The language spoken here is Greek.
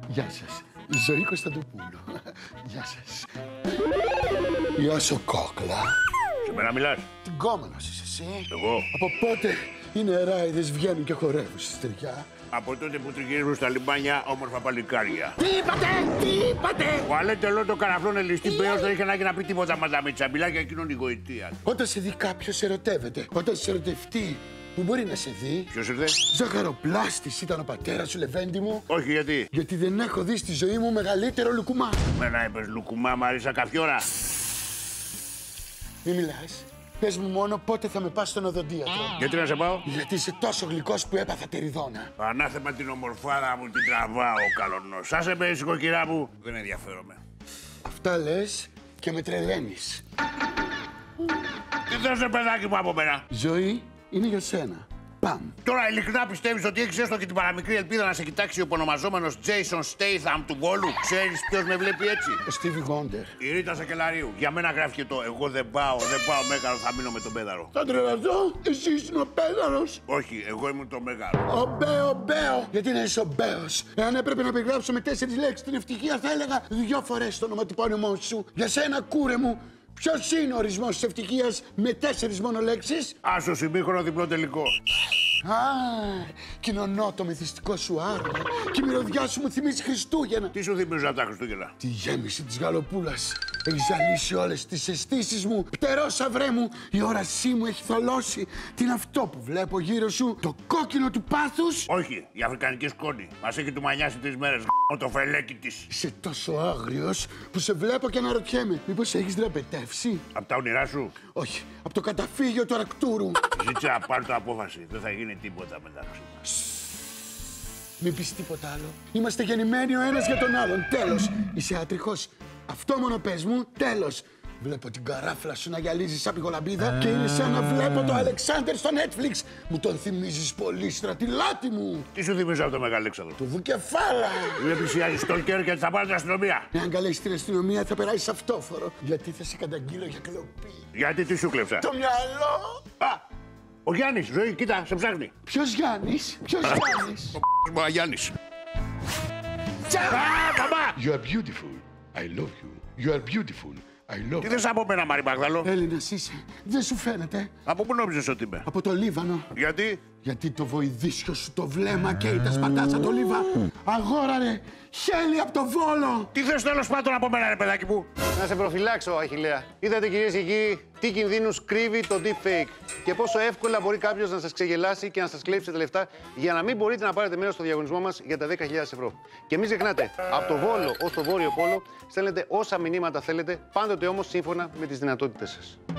Γεια σας. Ζωή Κωνσταντοπούλου. Γεια σας. Γεια σου, κόκλα. Σε μένα μιλάς? Τι γκόμενος είσαι εσύ? Εγώ? Από πότε οι νεράιδες βγαίνουν και χορεύουν στη στεριά? Από τότε που τριγυρίζουν στα λιμάνια όμορφα παλικάρια. Τι είπατε! Τι είπατε! Ο Αλέτελο το καραφλόν ελιστή πέος δεν είχε ανάγκη να πει τίποτα μαζαμίτσα. Μιλάει για εκείνον η γοητεία. Όταν σε δει κάποιος ερωτεύεται, όταν σε ερωτευτεί, που μπορεί να σε δει. Ποιος ήρθε? Ζαχαροπλάστης ήταν ο πατέρας σου, Λεβέντη μου. Όχι, γιατί? Γιατί δεν έχω δει στη ζωή μου μεγαλύτερο λουκουμά. Μένα είπες λουκουμά, Μαρίσα Καφιόρα. Μη μιλάς. Πες μου μόνο πότε θα με πας στον οδοντίατρο. Γιατί να σε πάω? Γιατί είσαι τόσο γλυκός που έπαθα τεριδόνα. Ανάθεμα την ομορφάδα μου, την τραβάω καλονός. Άσε με, ησυχοκυρά μου. Δεν ενδιαφέρομαι. Αυτά λες και με τρελαίνεις. Τι θες, ρε παιδάκι μου, από μένα? Ζωή είναι για σένα. Παμ. Τώρα ειλικρινά πιστεύεις ότι έχεις έστω και την παραμικρή ελπίδα να σε κοιτάξει ο επωνομαζόμενος Jason Statham του Βόλου? Ξέρεις ποιος με βλέπει έτσι? Ο Stevie Wonder. Η Ρίτα Σακελαρίου. Για μένα γράφει και το «Εγώ δεν πάω Μέγαρο, θα μείνω με τον Πέδαρο». Θα τρελαθώ, εσύ είσαι ο Πέδαρος. Όχι, εγώ ήμουν το Μέγαρο. Ο Μπέο. Γιατί να είσαι ο Μπέος? Εάν έπρεπε να περιγράψω με 4 λέξεις την ευτυχία, θα έλεγα 2 φορές το ονοματεπώνυμό σου. Για σένα, κούρε μου, ποιος είναι ο ορισμός της ευτυχίας με 4 μόνο λέξεις? Άσο ημίχρονο διπλό τελικό. Α, κοινωνώ το μυθιστικό σου άρωμα. Και η μυρωδιά σου μου θυμίζει Χριστούγεννα. Τι σου θυμίζουν από τα Χριστούγεννα? Τη γέμιση της γαλοπούλας. Έχει ζαλίσει όλες τις αισθήσεις μου. Πτερώσα βρέ μου. Η όρασή μου έχει θολώσει. Τι είναι αυτό που βλέπω γύρω σου? Το κόκκινο του πάθους? Όχι, η αφρικανική σκόνη. Μας έχει του μανιάσει 3 μέρες το φελέκι της. Είσαι τόσο άγριος που σε βλέπω και αναρωτιέμαι. Μήπως έχεις δραπετεύσει? Απ' τα όνειρά σου? Όχι, από το καταφύγιο του Αρκτούρου. Ζήτησε να πάρει το απόφαση. Δεν θα γίνει τίποτα μεταξύ μας. Μην πεις τίποτα άλλο. Είμαστε γεννημένοι ο ένας για τον άλλον. Τέλος. Είσαι άτριχος. Αυτό μόνο πες μου. Τέλος. Βλέπω την καράφλα σου να γυαλίζει σαν πηγολαμπίδα και είναι σαν να βλέπω το Αλεξάνδερ στο Netflix. Μου τον θυμίζεις πολύ, στρατιλάτη μου. Τι σου θυμίζω από το Μεγαλέξανδρο? Του Βουκεφάλα. Δεν πλησιάζει στο κέρ και θα πάρει την αστυνομία. Εάν καλέσεις την αστυνομία θα περάσεις αυτόφορο. Γιατί θα σε καταγγείλω για κλοπή. Γιατί τι σου κλέψα? Το μυαλό. Α, ο Γιάννης, Ζωή, κοίτα, σε ψάχνει. Ποιος Γιάννης? Ποιος Γιάννης? Ο Γιάννης. You are beautiful. I love you. You are beautiful. I love Τι you. θες από μένα, Μάρη Μαγδαλό? Έλληνας είσαι. Δεν σου φαίνεται? Από πού νόμιζες ότι είμαι? Από το Λίβανο. Γιατί? Γιατί το βοηδίσιο σου το βλέμμα καίει τα σπατάτσα το Λίβα. Αγόρα ρε, χέλη από το Βόλο. Τι θες τέλος πάντων από μένα, ρε παιδάκι μου? Να σε προφυλάξω, Αχιλλέα. Είδατε, κυρίες και κύριοι, τι κινδύνους κρύβει το deepfake και πόσο εύκολα μπορεί κάποιος να σας ξεγελάσει και να σας κλέψει τα λεφτά για να μην μπορείτε να πάρετε μέρος στο διαγωνισμό μας για τα 10.000 ευρώ. Και μην ξεχνάτε, από το Βόλο ως το Βόρειο Πόλο στέλνετε όσα μηνύματα θέλετε, πάντοτε όμως σύμφωνα με τις δυνατότητες σας.